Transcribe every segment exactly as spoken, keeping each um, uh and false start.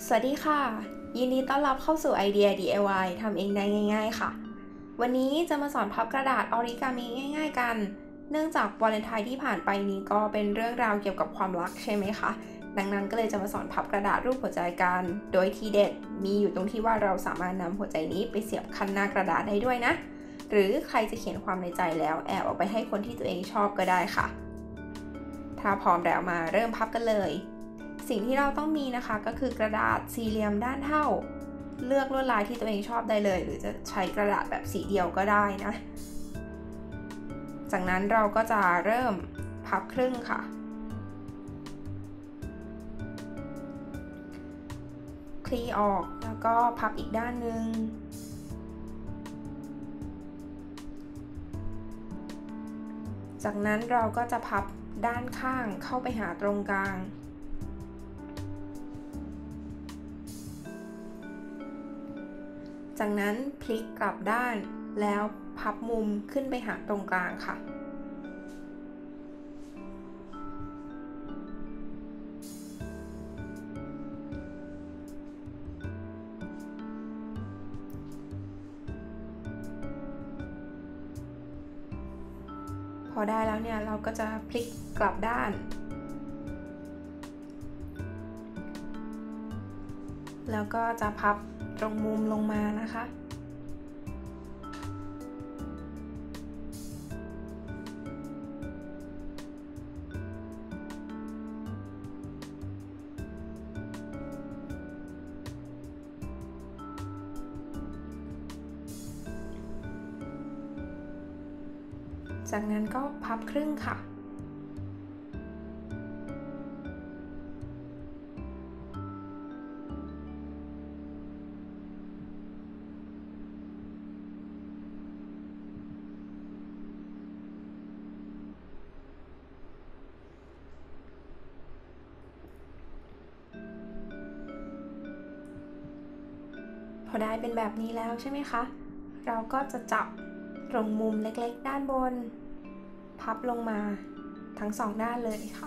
สวัสดีค่ะยินดีต้อนรับเข้าสู่ไอเดีย ดี ไอ วาย ทำเองได้ง่ายๆค่ะวันนี้จะมาสอนพับกระดาษออริกามิง่ายๆกันเนื่องจากวาเลนไทน์ที่ผ่านไปนี้ก็เป็นเรื่องราวเกี่ยวกับความรักใช่ไหมคะดังนั้นก็เลยจะมาสอนพับกระดาษรูปหัวใจกันโดยทีเด็ดมีอยู่ตรงที่ว่าเราสามารถนำหัวใจนี้ไปเสียบคันหน้ากระดาษได้ด้วยนะหรือใครจะเขียนความในใจแล้วแอบเอาไปให้คนที่ตัวเองชอบก็ได้ค่ะถ้าพร้อมแล้วมาเริ่มพับกันเลยสิ่งที่เราต้องมีนะคะก็คือกระดาษสี่เหลี่ยมด้านเท่าเลือกลวดลายที่ตัวเองชอบได้เลยหรือจะใช้กระดาษแบบสีเดียวก็ได้นะจากนั้นเราก็จะเริ่มพับครึ่งค่ะคลี่ออกแล้วก็พับอีกด้านหนึ่งจากนั้นเราก็จะพับด้านข้างเข้าไปหาตรงกลางจากนั้นพลิกกลับด้านแล้วพับมุมขึ้นไปหาตรงกลางค่ะพอได้แล้วเนี่ยเราก็จะพลิกกลับด้านแล้วก็จะพับตรงมุมลงมานะคะจากนั้นก็พับครึ่งค่ะพอได้เป็นแบบนี้แล้วใช่ไหมคะเราก็จะจับตรงมุมเล็กๆด้านบนพับลงมาทั้งสองด้านเลยค่ะ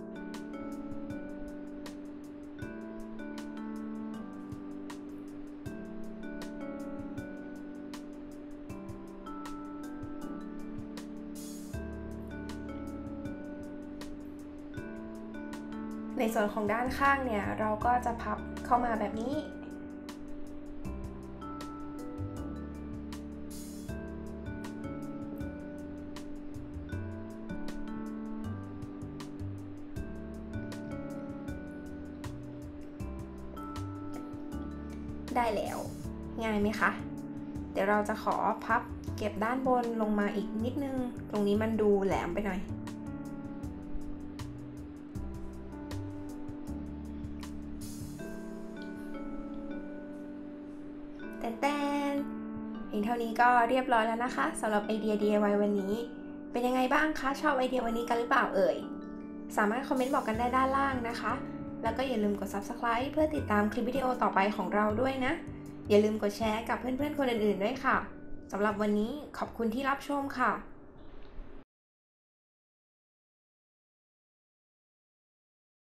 ในส่วนของด้านข้างเนี่ยเราก็จะพับเข้ามาแบบนี้ได้แล้วง่ายไหมคะเดี๋ยวเราจะขอพับเก็บด้านบนลงมาอีกนิดนึงตรงนี้มันดูแหลมไปหน่อยแต่แต่เพียงเท่านี้ก็เรียบร้อยแล้วนะคะสำหรับไอเดีย ดี ไอ วาย วันนี้เป็นยังไงบ้างคะชอบไอเดียวันนี้กันหรือเปล่าเอ่ยสามารถคอมเมนต์บอกกันได้ด้านล่างนะคะแล้วก็อย่าลืมกด ซับสไครบ์ เพื่อติดตามคลิปวิดีโอต่อไปของเราด้วยนะอย่าลืมกดแชร์กับเพื่อนๆคนอื่นๆด้วยค่ะสำหรับวันนี้ขอบคุณที่รับชมค่ะ